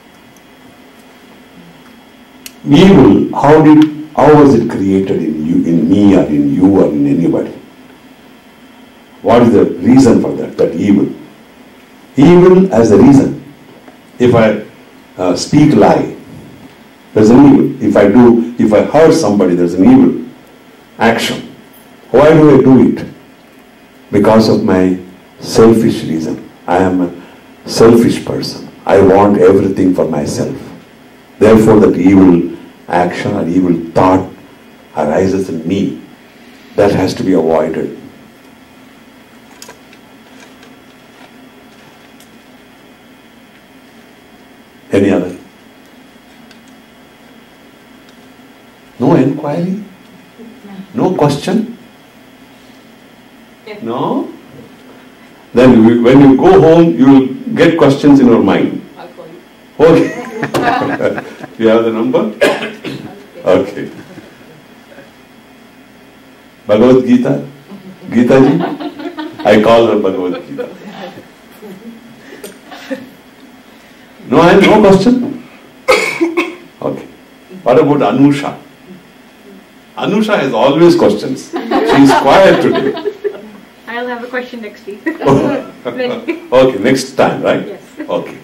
[SPEAKER 1] Evil, how did, how was it created in you, in me or in you or in anybody? What is the reason for that, that evil? Evil as a reason. If I uh, speak lie, there's an evil. If I do, if I hurt somebody, there's an evil action. Why do I do it? Because of my selfish reason. I am a selfish person. I want everything for myself. Therefore, that evil action or evil thought arises in me. That has to be avoided. Any other? No inquiry? No question? No? Then when you go home, you will get questions in your mind.
[SPEAKER 2] I'll call you.
[SPEAKER 1] Okay. You have the number? Okay. Bhagavad Gita? Gita ji? I call her Bhagavad Gita. No, I have no question. Okay. What about Anusha? Anusha has always questions. She is quiet today.
[SPEAKER 4] I'll have a question next week.
[SPEAKER 1] Okay, next time, right?
[SPEAKER 4] Yes.
[SPEAKER 1] Okay.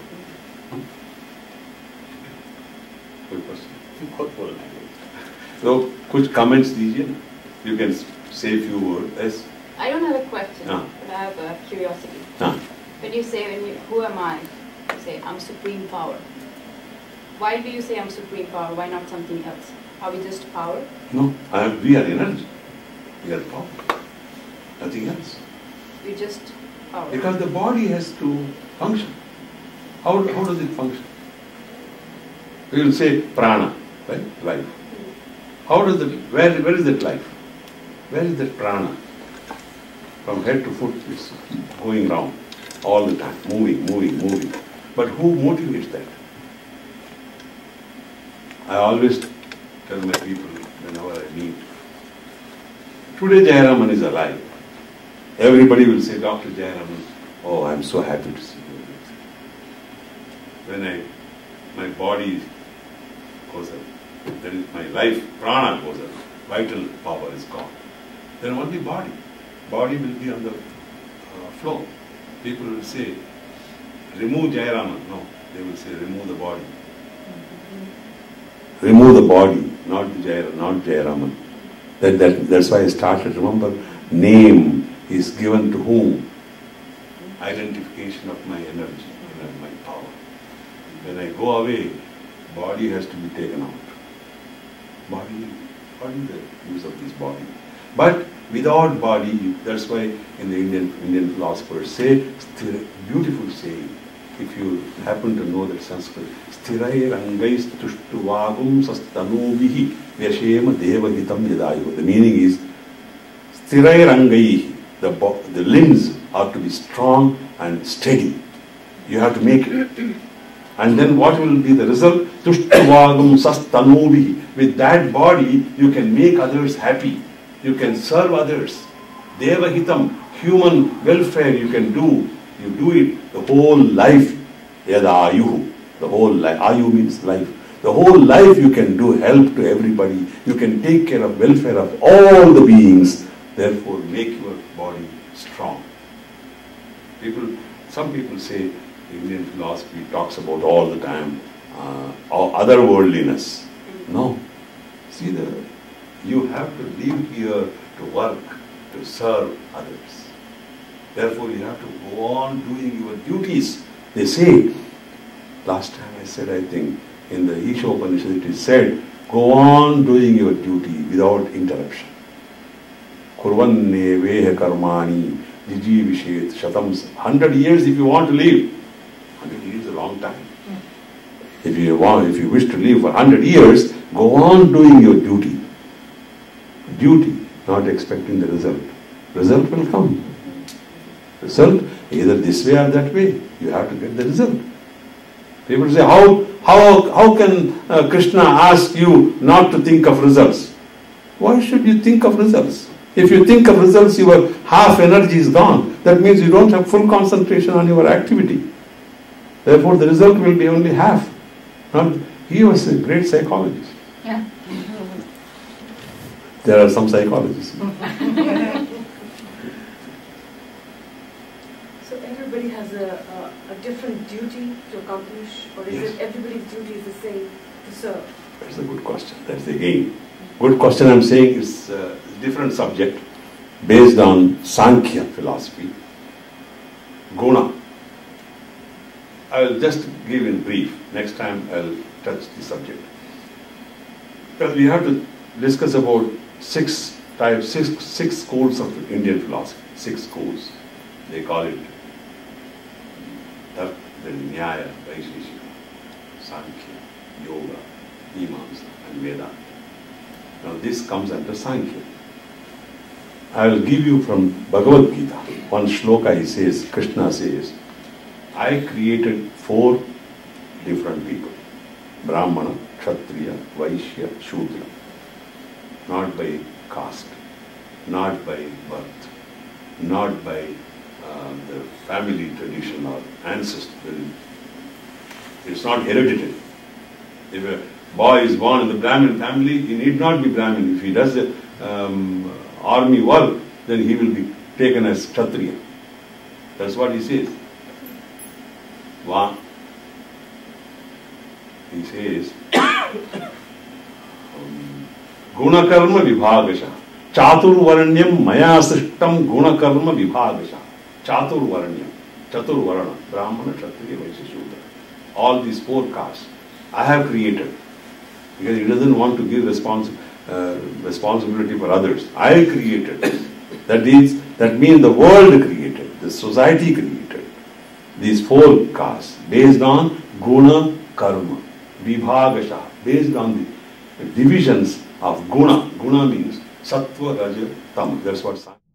[SPEAKER 1] So, कुछ comments दीजिए ना. You can say a few words. Yes.
[SPEAKER 5] I don't have a question,
[SPEAKER 1] Ah.
[SPEAKER 5] but I have a curiosity.
[SPEAKER 1] Ah.
[SPEAKER 5] When you say, when you, who am I? You say, I'm supreme power. Why do you say I'm supreme power? Why not something else? Are we just power?
[SPEAKER 1] No, I am, we are energy. We are power. Nothing else.
[SPEAKER 5] You're just power.
[SPEAKER 1] Because the body has to function. How, how does it function? We will say prana, right? Life. How does it, where, where is that life? Where is that prana? From head to foot, it's going round all the time, moving, moving, moving. But who motivates that? I always tell my people whenever I meet, today Jayaraman is alive. Everybody will say, Doctor Jayaraman, oh, I'm so happy to see you. When I, my body goes up, then my life, prana goes up, vital power is gone. Then only body. Body will be on the uh, floor. People will say, remove Jayaraman. No, they will say, remove the body. Remove the body, not Jayaraman, not Jayaraman. That, that, that's why I started. Remember, name is given to whom? Identification of my energy and my power. When I go away, body has to be taken out. Body, what is the use of this body? But without body, that's why in the Indian Indian philosophers say, beautiful saying, if you happen to know that Sanskrit, Sthirai rangais tushtuvagum sastanubihi vyashema devahitam yadayu. The meaning is, Sthirai rangai, the, the limbs are to be strong and steady. You have to make it. And then what will be the result? Tushtuvagum sastanubihi. With that body, you can make others happy. You can serve others. Devahitam, human welfare you can do. You do it the whole life. Yada ayuhu. The whole life. Ayu means life. The whole life you can do help to everybody. You can take care of welfare of all the beings. Therefore, make your body strong. People, some people say Indian philosophy talks about all the time uh, otherworldliness. No. See, the you have to live here to work, to serve others. Therefore, you have to go on doing your duties. They say, last time I said, I think, in the Isha Upanishad it is said, go on doing your duty without interruption. Kurvanne veha karmani jijivishet shatams. Hundred years if you want to live. Hundred years is a long time. If you want, if you wish to live for hundred years, go on doing your duty. Duty, not expecting the result. Result will come. Result, either this way or that way. You have to get the result. People say, how, how, how can uh, Krishna ask you not to think of results? Why should you think of results? If you think of results, your half energy is gone. That means you don't have full concentration on your activity. Therefore, the result will be only half. Not, he was a great psychologist.
[SPEAKER 4] Yeah.
[SPEAKER 1] There are some psychologists.
[SPEAKER 6] So everybody has a, a, a different duty to accomplish, or is
[SPEAKER 1] Yes.
[SPEAKER 6] it everybody's duty is the same to serve?
[SPEAKER 1] That's a good question. That's the game. Good question I'm saying is a different subject based on Sankhya philosophy. Guna. I'll just give in brief. Next time I'll touch the subject. Because we have to discuss about six types, six, six schools of Indian philosophy. Six schools. They call it Tark, then Nyaya, Vaisheshika, Sankhya, Yoga, Mimamsa, and Vedanta. Now this comes under Sankhya. I will give you from Bhagavad Gita. One shloka he says, Krishna says, I created four different people. Brahmana, Kshatriya, Vaishya, Shudra. Not by caste, not by birth, not by uh, the family tradition or ancestral. It's not hereditary. If a boy is born in the Brahmin family, he need not be Brahmin. If he does the um, army work, then he will be taken as Kshatriya. That's what he says. One. He says, Gunakarma Vibhagasha. Chaturvaranyam Maya Srishtam Gunakarma Vibhagasha. Chaturvaranyam. Chaturvarana. Brahmana, Kshatriya, Vaishya, Shudra. All these four castes I have created. Because he doesn't want to give respons uh, responsibility for others. I created. That means, that means the world created, the society created. These four castes based on Guna Karma. Vibhagasha, based on the divisions of Guna. Guna means Sattva, Raja, Tama. That's what